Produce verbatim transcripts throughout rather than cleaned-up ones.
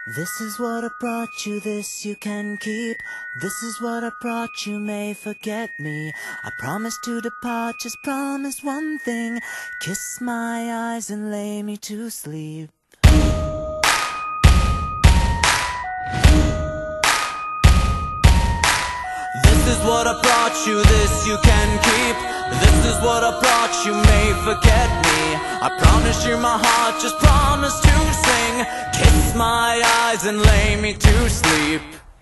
This is what I brought you, this you can keep. This is what I brought you, may forget me. I promise to depart, just promise one thing. Kiss my eyes and lay me to sleep. This is what I brought you, this you can keep. This is what I brought you, may forget me. I promise you my heart, just promise to sing. Kiss my eyes and lay me to sleep.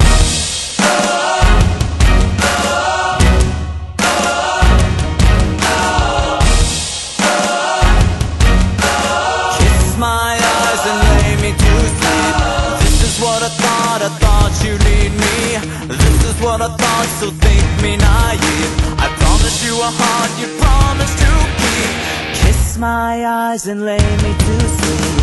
Kiss my eyes and lay me to sleep. This is what I thought, I thought you'd need me. This is what I thought, so think me naive. I promise you a heart you promise to keep. Kiss my eyes and lay me to sleep.